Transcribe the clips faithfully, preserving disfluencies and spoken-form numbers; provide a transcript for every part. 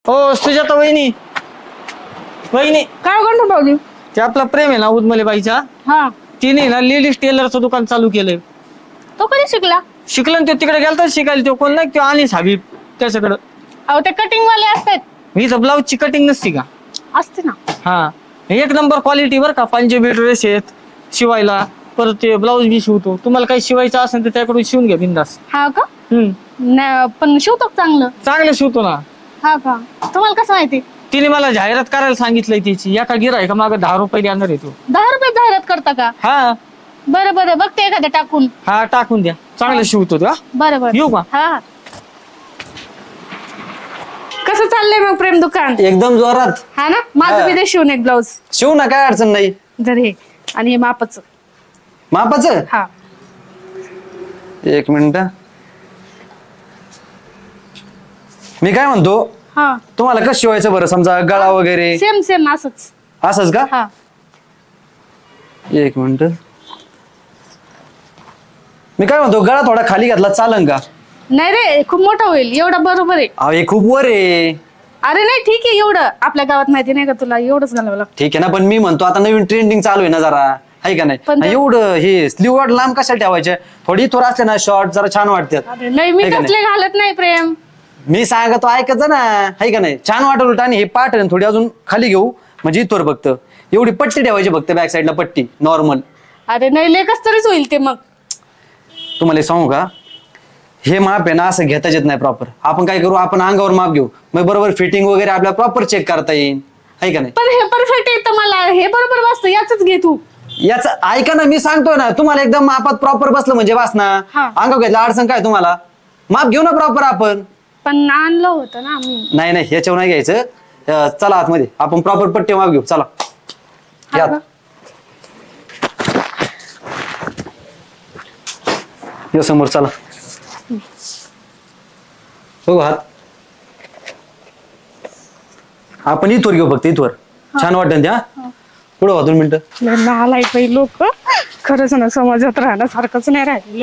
हो सुजाता वहिनी वहिनी काय गंठन भाऊजी? ते आपला प्रेम आहे ना उदमले बाईचा हा तिने ना लेडीज टेलरचं दुकान चालू केलंय. तो कधी शिकला? शिकला तो तिकडे गेलता शिकायला तो कोण नाही तो अनिस हबीब त्याच्याकडं. अहो ते कटिंग वाले असतात. मी तर ब्लाऊजची कटिंग नसती का? असते ना. हा एक नंबर क्वालिटी बर का. पंजाबी ड्रेस आहेत शिवायला परत ते ब्लाऊज बी शिवतो. तुम्हाला काही शिवायचं असेल तर त्याकडून शिवून घ्या बिंदास. हा का? हम्म न- पण शिवतो का चांगलं? चांगलं शिवतो ना. हा का? तुम्हाला कसं माहिती? तिने मला जाहिरात करायला सांगितलंय त्याची. एका गिरायका मागे दहा रुपये देणार आहे तो. दहा रुपये जाहिरात करता का? हा बरं बरं बघते एखाद्या टाकून. हा टाकून द्या. चांगलं शिवतो का? बरं बरं येऊ का? हा हा. कसं चाललंय मग प्रेम दुकान? एकदम जोरात. हा ना माझं बी दे शिवून एक ब्लाऊज. शिव ना काय अडचण नाही. जर हे आणि हे मापाचं. मापाचं हा एक मिनिट. मी काय म्हणतो हा तुम्हाला कसं शिवायचं बरं समजा गळा वगैरे सेम सेम असंच. असंच का? हा एक मिनिट. मी काय म्हणतो गळा थोडा खाली घातला चालन का? नाही रे खूप मोठा होईल. एवढं बरोबर आहे. अहो हे खूप वर आहे. अरे नाही ठीक आहे. एवढं आपल्या गावात माहिती नाही का तुला? एवढंच घालावं लागतं. ठीक आहे ना पण मी म्हणतो आता नवीन ट्रेंडिंग चालू आहे ना जरा आहे का नाही? पण ते- एवढं हे स्लीव लांब कशाला ठेवायचे? थोडी थोडं असले ना शॉर्ट जरा छान वाटतात. अरे नाही मी आहे का कसले घालत नाही प्रेम. मी सांगतो ऐकायचं ना आहे का नाही? छान वाटत उलट. आणि हे पाठ आहे ना थोडी अजून खाली घेऊ म्हणजे इथवर फक्त एवढी पट्टी ठेवायची फक्त बॅक साईडला पट्टी नॉर्मल. अरे नाही लेकच तरीच होईल ते. मग तुम्हाला एक सांगू का हे माप आहे ना असं घेताच येत नाही प्रॉपर. आपण काय करू आपण अंगावर माप घेऊ मग बरोबर फिटिंग वगैरे आपल्याला प्रॉपर चेक करता येईल आहे का नाही? पण हे परफेक्ट येतं मला. हे बरोबर वाचतं. याच घे तू. याच ऐका ना मी सांगतोय ना तुम्हाला एकदम मापात प्रॉपर बसलं म्हणजे वाचना. हा. अंगावर घेतलं अडचण काय तुम्हाला? माप घेऊ ना प्रॉपर आपण. पण आणलं होतं ना आम्ही. नाही नाही ह्याच्यावर नाही घ्यायचं. अं, चला आतमध्ये आपण प्रॉपर पट्टी माप घेऊ. चला हा यात का? या समोर चला. बघू हात आपण इथवर घेऊ फक्त इथवर. छान वाटेल त्या पुढं वा दोन मिनिटं. नालाय काही लोक खरंच ना समाजात राहण्यासारखंच नाही राहिलं.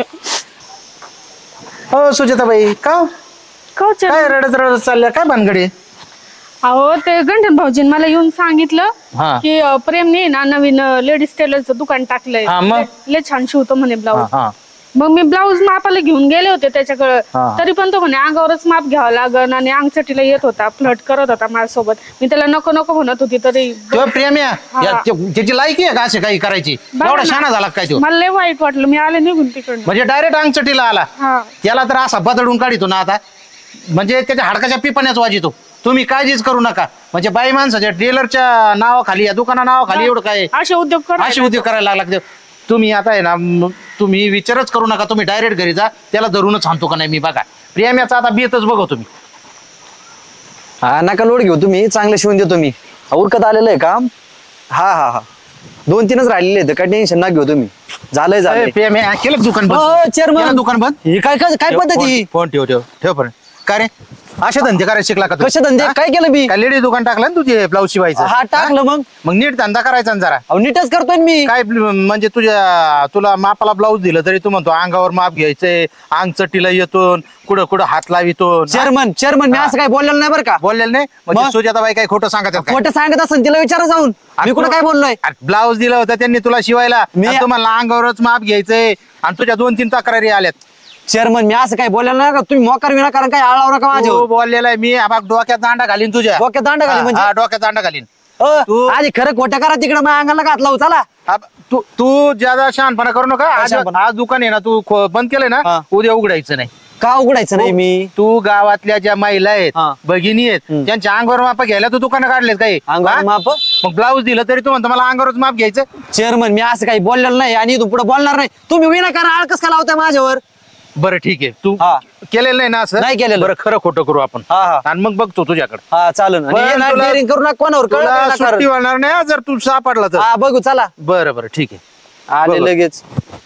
हो सुजाताबाई का कौच काय रडत रडत चालल्या काय भानगडी? अहो ते गंठन भाऊजीन मला येऊन सांगितलं हा. की अं, प्रेमने ना नवीन लेडीज टेलरचं दुकान टाकलंय. हा, मग? लय- लय छान शिवतो म्हणे ब्लाऊज. हा मग मी ब्लाऊज मापाला घेऊन गेले होते त्याच्याकडे. हा. तरी पण तो म्हणे अंगावरच माप घ्यावं लागन आणि अंगचटीला येत होता. फ्लट करत होता माझ्यासोबत. मी त्याला नको नको म्हणत होती तरी तो प्रेम या हा. या- त्यो- त्याची लायकी आहे का असे काही करायची? बघा एवढा ना. शाणा झाला काय तो? मला लय वाईट वाटलं. मी आले निघून तिकडनं. म्हणजे डायरेक्ट अंगचटीला आला. हा त्याला तर असा बदडून काढितो ना आता म्हणजे त्याच्या हाडकाच्या पिपाण्याच वाजितो. तुम्ही काळजीच करू नका. म्हणजे बाई माणसाच्या टेलरच्या नावाखाली या दुकाना नावाखाली एवढं काय असे उद्योग कर. असे उद्योग करायला लागला. तुम्ही आता आहे ना म- तुम्ही विचारच करू नका. तुम्ही डायरेक्ट घरी जा. त्याला धरूनच आणतो का नाही मी बघा. प्रेम्याचा आता बेतच बघा तुम्ही. हा नका लोड घेऊ तुम्ही चांगलं शिवून देतो मी. उरकत आलेलं आहे काम. हा हा हा दोन तीनच राहिलेले आहेत काय टेन्शन ना घेऊ तुम्ही. झालंय झालंय. प्रेम्या केलं दुकान बंद. हो, chairman. केलं दुकान बंद. हे काय काय काय पद्धती? फोन- फोन ठेव ठेव ठेव पण काय रे असे धंदे करायला शिकला का तू? कसे धंदे हा? काय केलं मी? काय लेडीज दुकान टाकलं ना तुझे ब्लाऊज शिवायचं? हा टाकलं मग. मग नीट धंदा करायचा ना जरा. अहो नीटच करतोय ना मी. काय ब्ल- म्हणजे तुझ्या तुला मापाला ब्लाऊज दिलं तरी तू म्हणतो अंगावर माप घ्यायचंय अंग चटीला येतो कुठं कुठं हात लावितो. चेअरमन चेअरमन मी असं काय बोललेलं नाही बरं का? बोललेलं नाही म्हणजे मग? सुजाताबाई काय खोटं सांगत आहेत काय? खोटं सांगत असेल तिला विचारा जाऊन. मी कुठं काय बोललोय? ब्लाऊज दिलं होतं त्यांनी तुला शिवायला. मी- आणि तुम्हाला अंगावरच माप घ्यायचंय आणि तुझ्या दोन तीन तक्रारी आल्यात. चेअरमन मी असं काय बोललेलं नाही का? तुम्ही मोकार विनाकारण काय आळाव नका तू माझ्यावर. बोललेला आहे मी आबा डोक्यात दांडा घालीन तुझ्या. डोक्यात दांडा घालीन हा, म्हणजे? हा, डोक्यात दांडा घालीन. अ, तू- आधी खरं खोटं करा तिकडे माझ्या अंगाला घात लावू चला. आब- तू तू ज्यादा शहाणपणा करू नका. आज शहाणपणा? आज दुकान आहे ना तू खो- बंद केलंय ना हा. उद्या उघडायचं नाही. का उघडायचं नाही मी? तू गावातल्या ज्या महिला आहेत हा. भगिनी आहेत त्यांच्या अंगावर माप घ्यायला तू दुकानं काढलेत काही अंगावर हा? माप? मग ब्लाऊज दिलं तरी तू म्हणतो मला अंगावरच माप घ्यायचं. चेअरमन मी असं काही बोललेलं नाही आणि तू पुढे बोलणार नाही. तुम्ही विनाकारण आळकस का लावताय माझ्यावर? बरं ठीक आहे तू हा. केलेलं नाही ना असं? नाही केलेलं. बरं खरं खोटं करू आपण हा, हा. आणि मग बघतो तुझ्याकडे. हा चालन. आणि पण हे ना तुला- daring करू नका कोणावर कळलं तुला नाही सुट्टी ना. होणार नाही हा, जर तू सापडला तर. हा बघू चला. बरं बरं ठीक आहे. आले बघू. लगेच.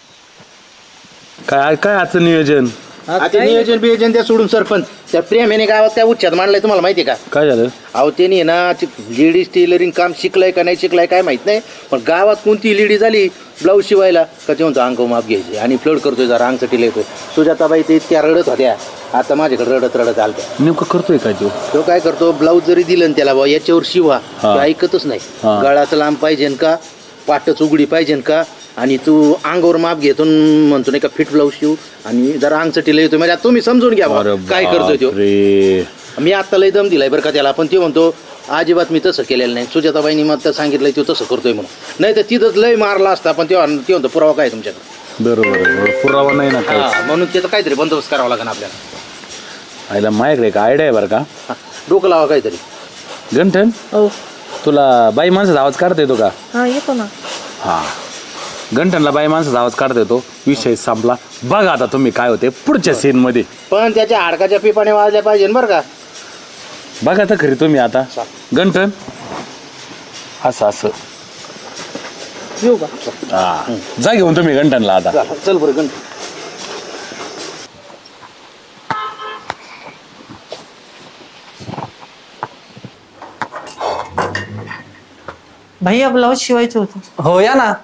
काय काय आजचं नियोजन? आता नियोजन बियोजन त्या सोडून सरपंच त्या प्रेमाने गावात काय उच्चात मांडलाय तुम्हाला माहिती का? काय झालं? अहो त्यांनी ना लेडीज टेलरिंग काम शिकलाय का नाही शिकलाय काय माहित नाही पण गावात कोणती लेडीज आली ब्लाऊज शिवायला का ते म्हणतो अंग माप घ्यायचे आणि फ्लड करतोय जरा अंग चटीला येतोय. सुजाताबाई ते इतक्या रडत होत्या आता माझ्याकडे रडत रडत आलता. नेमकं करतोय काय तो? तो काय करतो, ब्लाऊज जरी दिलं ना त्याला, बा याच्यावर शिवा, हा. तो ऐकतच नाही. हा. गळाचं लांब पाहिजे का, पाटच उघडी पाहिजे का, आणि तू अंगावर माप घेतो न म्हणतो नाही का फिट ब्लाऊज शिव, आणि जरा अंगचटीला येतो. म्हणजे आता तुम्ही समजून घ्या बा, काय करतोय तो. रे मी आता लय दम दिलाय बरं का त्याला, पण ते म्हणतो अजिबात मी तसं केलेलं नाही. सुजाताबाईंनी मग तर सांगितलंय तो तसं करतोय म्हणून. नाही तर तिथंच लय मारला असता, पण तेव्हा ते म्हणतो पुरावा काय तुमच्याकडे. बरोबर, पुरावा नाही ना काय. हा, म्हणून त्याचं काहीतरी बंदोबस्त करावा लागेल आपल्याला. आईला माझ्याकडे एक आयडिया आहे बरं का. हा, डोकं लावा काहीतरी. गंठन, हो तुला बाई माणसाचा आवाज काढता येतो का? हा येतो ना. हा, गंठनला बाई माणसाचा आवाज काढता येतो. विषय संपला. बघा आता तुम्ही काय होते पुढच्या सीन मध्ये. पण त्याच्या हाडकाच्या पिपाने वाजल्या पाहिजे बरं का. बघा तर खरी तुम्ही आता. गंठन असं असं येऊ का? हा, जा घेऊन तुम्ही गंठनला आता. चल, चल बरं गण. भैया ब्लाऊज शिवायचं होतं. हो या ना.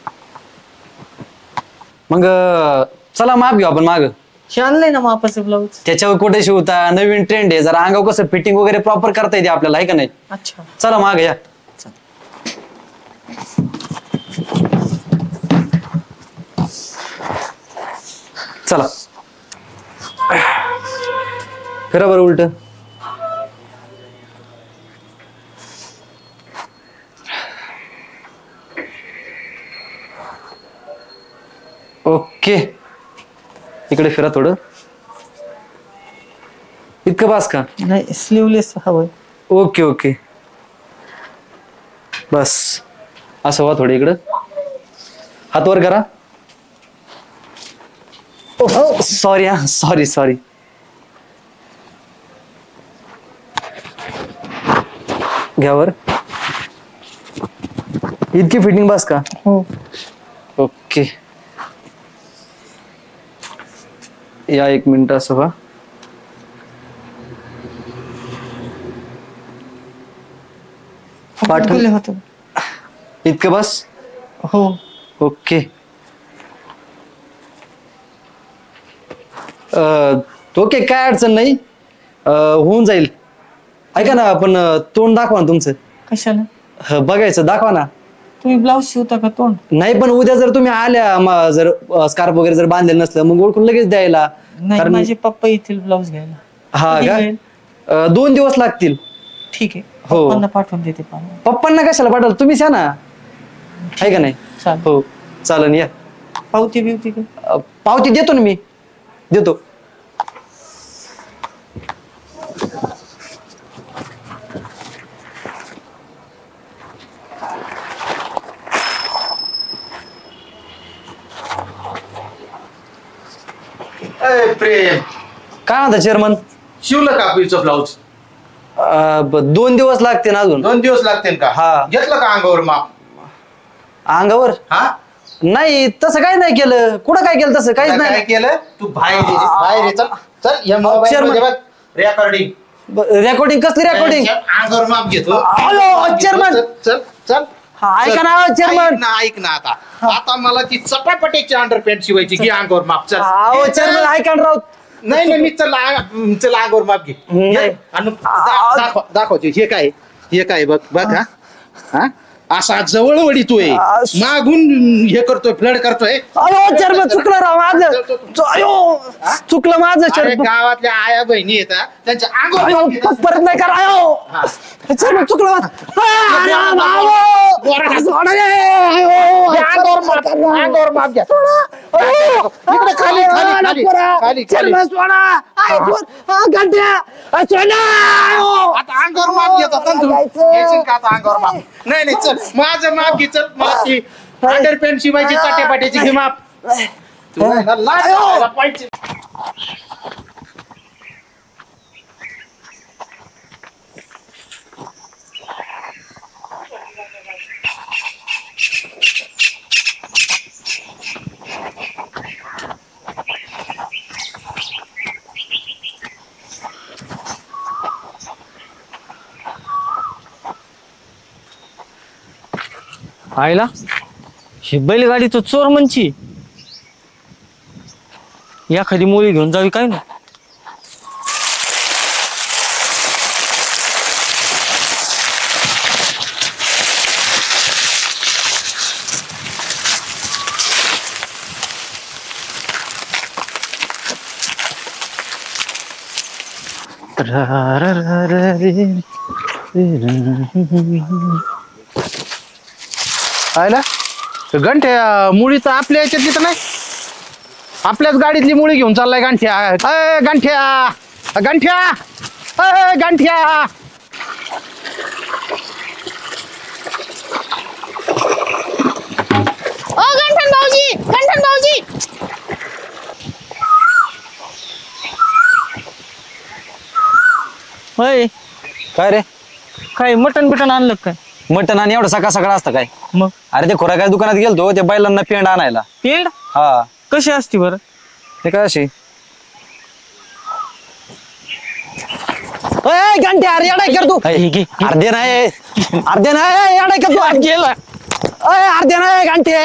मग अं, चला माप घेऊ आपण माग. हे आणलंय ना मापाचं ब्लाऊज. त्याच्यावर कुठे शिवता, नवीन ट्रेंड आहे, जरा अंगावर कसं फिटिंग वगैरे प्रॉपर करता येते आपल्याला, आहे का नाही. अच्छा चला माग या. चला फिरा बरं उलट. ओके, इकडे फिरा थोडं. इतकं बास का? नाही स्लीवलेस हवंय. ओके ओके, बस असं व्हा. थोडं इकडं हात वर करा. सॉरी हा, सॉरी सॉरी. घ्यावर. इतकी फिटिंग बस का? हो. ओके, या एक मिनिट असं व्हा. पाठ केलं होतं. इतकं बस. हो. ओके. ओके, काय अडचण नाही, अं, होऊन जाईल. ऐका ना, आपण अं, तोंड दाखवा ना तुमचं. कशाला? ह, बघायचं, दाखवा ना. तुम्ही ब्लाऊज शिवता का तोंड? नाही, पण उद्या जर तुम्ही आल्या, म- जर स्कार्फ वगैरे जर बांधलेलं नसलं, मग ओळखून लगेच द्यायला. नाही, माझे पप्पा येतील ब्लाऊज घ्यायला. हा कधी का? मिळेल? अं, दोन दिवस लागतील. ठीक आहे. हो. पप्पांना पाठवून देते पाहून. पप्पांना कशाला पाठवलं, तुम्हीच या ना, आहे का नाही. चालेल. हो चालन, या. पावती बिवती का? अं, पावती देतो ना मी, देतो. प्रेम, काय म्हणता चेअरमन? शिवलं का आपलीचं ब्लाऊज? दोन दिवस लागते ना अजून. दोन दिवस लागतील का? हा. घेतलं का अंगावर माप? अंगावर हा, नाही, तसं काही नाही केलं. कुठं काय केलं तसं काहीच काय नाही. केलं तू? बाहेर ये, बाहेर ये, चल चल. या मोबाईल Chairman. मध्ये बघ रेकॉर्डिंग. रेकॉर्डिंग कसली रेकॉर्डिंग? अंगावर माप घेतो. अयो, माप घेतो. Chairman. चल चल चल. ऐका चल. ना चेअरमन. ऐक ना, ऐक ना. आता आता मला ती चपापटीची अंडरपॅन्ट शिवायची. घे अंगावर माप. चल. अहो चेअरमन, ऐका ना राव. नाही नाही, मी चल आ- चल अंगावर माप घे. नाही. घे. आणि दा- दाखव दाखवते. हे काय हे काय बघ बघ. हा हा, असा जवळ वडीतोय, मागून हे करतोय, फ्लड करतोय. अयो चेअरमन, चुकलं राव माझं. चु- अयो चुकलं माझं अरे चेअरमन. गावातल्या आया बहिणी येतात, त्यांच्या अंगावर अयो माप घेतात. परत नाही करा. अयो चेअरमन, चुकलं माझं. आ, अरे बाबा. बोरा. सोडा रे. अयो, हे अंगावर माप, अंगावर माप घ्या. अयो, इकडे खाली, अयो, खाली, खाली, नको रा. खाली, खाली. चेअरमन सोडा. अय, सोड. आ, गंड्या. आ, सोडा. अयो. आता अंगावर माप घेतात ना तू. घ्यायचं का आता अंगावर माप? नाही नाही, चल माझं माप घे. चल मला ती अंडरपॅन्ट शिवायची चाटेपाट्याची घे माप. तू आहे ना, लाज वाटायला पाहिजे. आईला ही बैलगाडी तो चोर म्हणची. एखादी मुली घेऊन जावी काय ना. आयला गंठ्या मुळी तर आपल्या याच्यातली तर नाही, आपल्याच गाडीतली मुळी घेऊन चाललाय गांठ्या. अय गांठ्या गांठ्या अय गांठ्या. ओ गंठन भाऊजी, गंठन भाऊजी. होय काय रे काय मटन बिटन आणलं काय? मटण आणि एवढं सकाळ सकाळ असतं काय? मग अरे ते खोरा काय दुकानात गेलतो ते बैलांना पेंड आणायला. पेंड हा कशी असते बरं? ते काय अशी घंटे अरे येडाय कर तू अर्धे नाही अर्धे नाही येडाय कर तू गेला अर्धे नाही घंटे.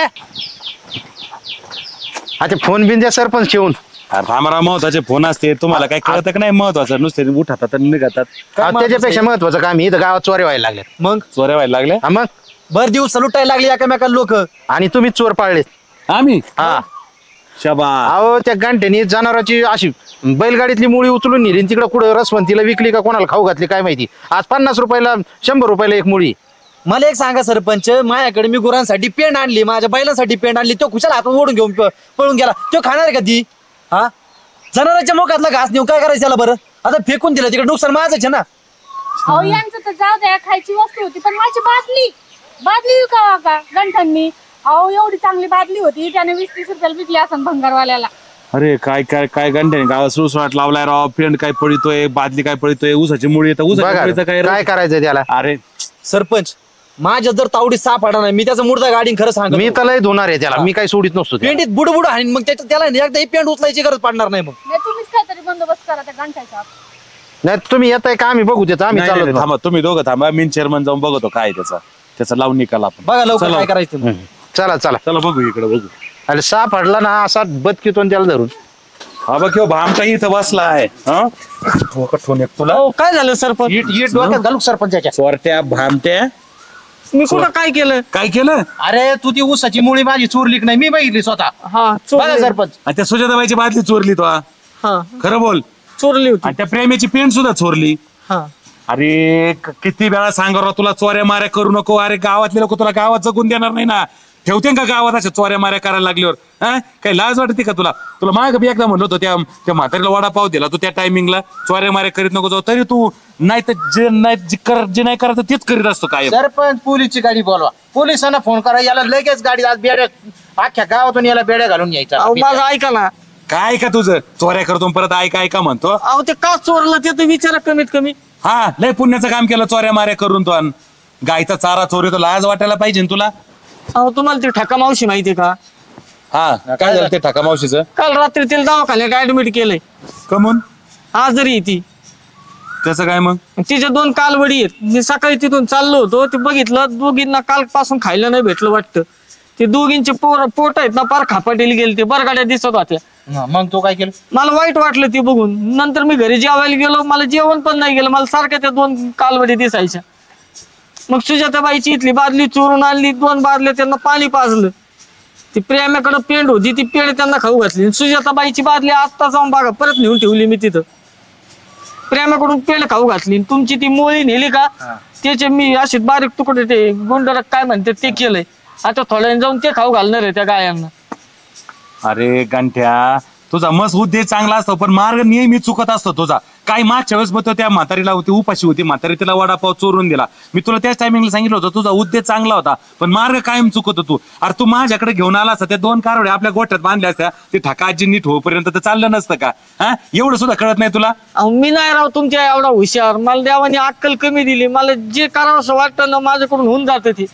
अच्छा फोन बिन द्या सरपंच ठेवून. थांबरा महत्वाचे फोन असते तुम्हाला काय कळतं का नाही महत्वाचं नुसते उठातात आणि निघतात. हा, त्याच्यापेक्षा महत्वाचं काम इथं गावात चोरी व्हायला लागले. मग चोऱ्या व्हायला लागल्या. हा मग भर दिवस लुटायला लागली एकामेकाला लोक. आणि तुम्हीच चोर पाळले. आम्ही हा शबा अहो त्या गांठ्यानी जनावरांची अशी बैलगाडीतली मुळी उचलून नेली तिकडे कुठं रसवंतीला विकली का कोणाला खाऊ घातली काय माहिती. आज पन्नास रुपयाला शंभर रुपयाला एक मुळी. मला एक सांगा सरपंच, माझ्याकडे मी गुरांसाठी पेंड आणली, माझ्या बैलांसाठी पेंड आणली, तो खुशाल हातून ओढून घेऊन प- पळून गेला. तो खाणार आहे का ती? हा जनावरांच्या मुखातला घास नेऊन काय करायचं त्याला बरं? आता फेकून दिलं तिकडे नुकसान माझंच आहे ना. अहो यांचं तर जाऊ द्या, खायची वस्तू होती पण माझी बादली बादली विकावा का गंठननी? अहो एवढी चांगली बादली होती, त्याने वीस तीस रुपयाला विकली असं भंगारवाल्याला. अरे काय काय काय घंटे गावात सुळसुळाट लावलाय राव. पेंड काय पळतोय, बादली काय पळतोय, ऊसाची मुळी येतं ऊसाच्या बघा मुळीचं काय काय रे? करायचं त्याला. अरे सरपंच माझ्या जर तावडीत साप आडा नाही, मी त्याचा मुर्दा गाडीन खरं सांग. मी तर लय धुणार आहे त्याला, मी काही सोडित नसतो त्याला. पेंडीत बुडबुड आणि मग त्याच्या त्याला एकदा पेंड उचलायची गरज पडणार नाही. मग नाही तुम्हीच काहीतरी बंदोबस्त करा त्या गंठ्याचा. नाही तुम्ही येताय का आम्ही बघू त्याचं. आम्ही नाही, नाही, चालत नाही, थांबा तुम्ही दोघं थांबा. मी चेअरमन जाऊन बघतो काय त्याचा त्याचा लावून निकाल आपण. बघा लवकर चला. काय करायचं ते. चला चला. चला बघू इकडे बघू. अरे साप हडला ना असा बदकीतो त्याला धरून. हा बघ किंवा भामटा इथं बसला आहे. हा ठोका ठोन एक तुला अहो, काय झालं सरपंच? ईट ईट डोक्यात घालू सरपंचाच्या. चोरट्या भामट्या मी कुठं काय केलं? काय केलं? अरे तू ती ऊसाची मुळी माझी चोरली की नाही मी बघितली स्वतः. हा बघा चोरली. सरपंच. आणि त्या सुजाताबाईची बादली चोरली तो. हा खरं बोल. चोरली होती. आणि त्या प्रेमीची पेंट सुद्धा चोरली. हा अरे क- किती वेळा सांगा राव तुला चोऱ्या माऱ्या करू नको. अरे गावातले लोक तुला गावात जगून देणार नाही ना. ठेवते का गावात अशा चोऱ्या माऱ्या करायला लागल्यावर? हा काही लाज वाटते का तुला? तुला माग बी एकदा म्हणलं होतं त्या त्या म्हातारीला वडापाव दिला तू त्या टायमिंगला. चोऱ्या माऱ्या करीत नको जाऊ. तरी तू नाही तर जे नाही जे कर जे नाही करायचं तेच करीत असतो काय. सरपंच पोलीसची गाडी बोलवा, पोलिसांना फोन करा, याला लगेच गाडी आज बेड्या अख्ख्या गावातून याला बेड्या घालून यायचा. अहो माझं ऐका ना. काय का तुझं चोऱ्या करतो परत ऐका ऐका म्हणतो. अहो ते का चोरलं ते तर विचारा कमीत कमी. हा लय पुण्याचं काम केलं चोऱ्या माऱ्या करून तो. अन गायचा चारा चोरी तो लाज वाटायला पाहिजे ना तुला. अहो तुम्हाला ती ठका मावशी माहितीये का? हा काय झालं ते ठका मावशीचं? काल रात्री तिला दवाखान्यात ऍडमिट केलंय. कमून आजारी आहे ती. त्याचं काय मग? तिच्या दोन कालवडी आहेत. मी सकाळी तिथून चाललो होतो ते बघितलं दोघींना कालपासून खायला नाही भेटलं वाटतं. ते दोघींचे पोर पोट आहेत ना पार खापाटीला गेले ते बरगाड्या दिसत होत्या. हा, मग तो काय केलं? मला वाईट वाटलं ते बघून. नंतर मी घरी जेवायला गेलो, मला जेवण पण नाही गेलं. मला सारख्या त्या दोन कालवडी दिसायच्या. मग सुजाताबाईची इथली बादली चोरून आणली, दोन बादल्या त्यांना पाणी पाजलं. ती प्रेमाकडे पेंड होती ती पेंड त्यांना खाऊ घातली. सुजाताबाईची बादली आत्ता जाऊन बघा परत नेऊन ठेवली मी तिथं. प्रेमाकडून पेंड खाऊ घातली. तुमची ती मोळी नेली का त्याचे मी असे बारीक तुकडे ते गुंडरक काय म्हणते ते केलंय. आता थोड्याने जाऊन ते खाऊ घालणार आहे त्या गायांना. अरे गंठ्या तुझा मस्त उद्देश चांगला असतो पण मार्ग नेहमी चुकत असतो तुझा. काही मागच्या वेळेस मग तो त्या म्हातारीला होती उपाशी होती म्हातारी तिला वडापाव चोरून दिला. मी तुला त्याच टायमिंगला सांगितलं होतं तुझा उद्देश चांगला होता पण मार्ग कायम चुकत तू. अरे तू माझ्याकडे घेऊन आला असता त्या दोन कारवड्या आपल्या गोठ्यात बांधल्या असत्या ते ठकाजी नीट होईपर्यंत तर चाललं नसतं का? हा एवढं सुद्धा कळत नाही तुला? अहो मी नाही राव तुमच्या एवढा हुशार. मला देवाने अक्कल कमी दिली. मला जे करावं असं वाटतं ना माझ्याकडून होऊन जातं ते.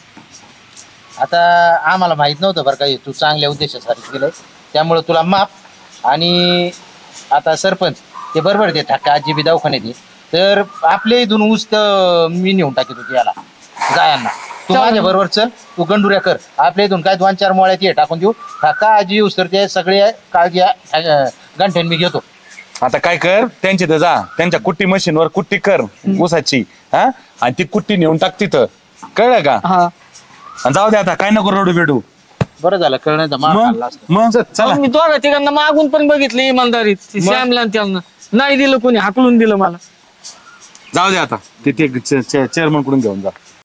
आता आम्हाला माहित नव्हतं बरं का हे तू चांगल्या उद्देशासाठी केलं त्यामुळे तुला माफ. आणि आता सरपंच ते बरोबर ते ठक्का आजी बी दवाखान्यात आहे तर आपल्या इथून ऊस तर मी नेऊन टाकीत होती याला गायांना. तू माझ्या बरोबर चल, तू गंडुऱ्या कर. आपल्या इथून काय दोन चार मोळ्यात ये टाकून देऊ. ठक्का आजी ऊस तर ते सगळे काळजी गंठ्यान मी घेतो. आता काय कर त्यांची तर जा त्यांच्या कुट्टी मशीनवर कुट्टी कर ऊसाची. हा आणि ती कुट्टी नेऊन टाक तिथं. कळलं का? हा आणि जाऊ दे आता काय नको रडू बेडू. बरं झालं कळण्याचा मार मग खाल्ला असता. मग चला मी दोघा तिघांना मागून पण बघितलं इमानदारीत. ती श्यामला आणि त्यांना नाही दिलं कोणी, हाकलून दिलं मला. जाऊ दे आता ते चेअरमन कडून घेऊन जा.